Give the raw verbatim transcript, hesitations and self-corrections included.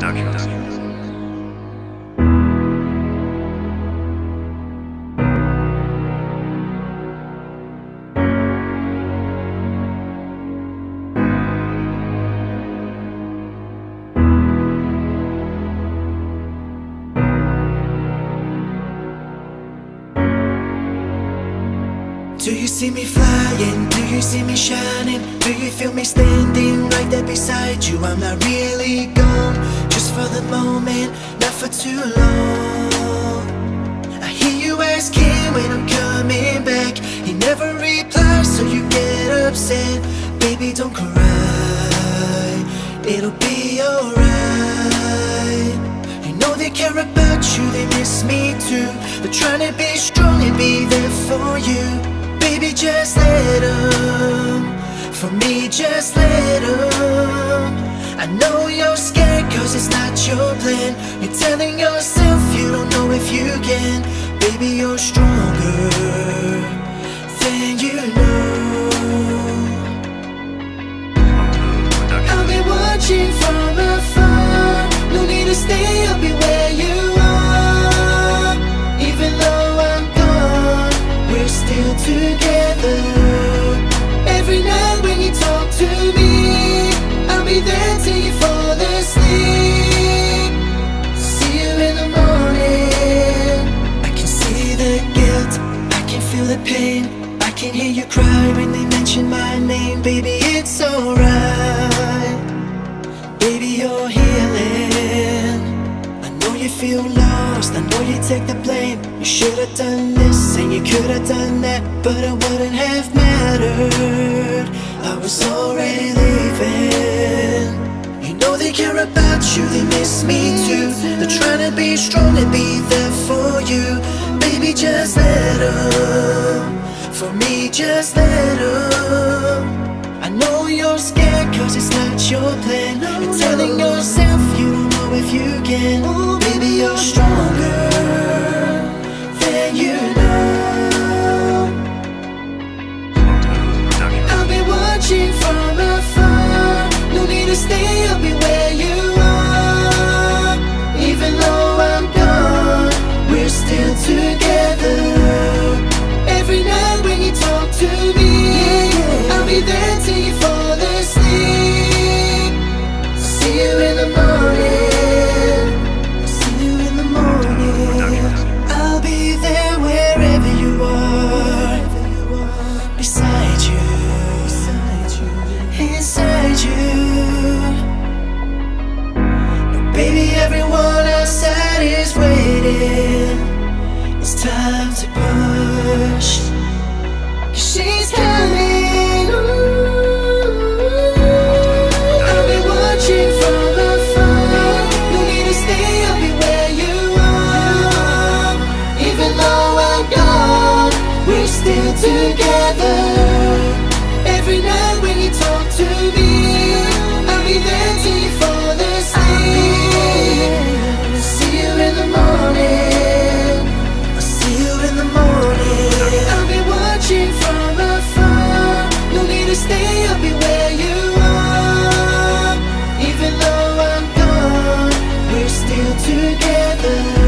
Do you see me flying? Do you see me shining? Do you feel me standing right there beside you? I'm not really gone, just for the moment, not for too long. I hear you asking when I'm coming back. He never replies, so you get upset. Baby, don't cry, it'll be alright. You know they care about you, they miss me too. They're trying to be strong and be there for you. Baby, just let them, for me, just let them. I know you're scared cause it's not your plan. You're telling yourself you don't know if you can. Baby, you're stronger than you know. I'll be watching from afar. No need to stay, I'll be where you are. Even though I'm gone, we're still together. Every night when you talk to me, I'll be there till you fall asleep. See you in the morning. I can see the guilt, I can feel the pain. I can hear you cry when they mention my name. Baby, it's alright. Baby, you're healing. I know you feel lost, I know you take the blame. You should've done this and you could've done that, but it wouldn't have mattered. I was already leaving. You know they care about you, they miss me too. They're trying to be strong and be there for you. Baby, just let them, for me, just let them. I know you're scared cause it's not your plan. You're telling yourself you don't know if you can. Baby, you're stronger than you know. I'll be watching from afar. No need to stay, I'll be where you are. Even though I'm gone, we're still together. Every night when you talk to me, I'll be there till you fall asleep. See you in the morning. See you in the morning. I'll be there wherever you are. Beside you, inside you. No, baby, everyone outside is waiting. It's time to push, 'cause she's coming. Ooh. I'll be watching from afar. No need to stay, I'll be where you are. Even though I'm gone, we're still together. Every night when you talk to me, I'll be there till you fall asleep. See you in the morning. I'll see you in the morning. I'll be watching from afar. No need to stay, I'll be where you are. Even though I'm gone, we're still together.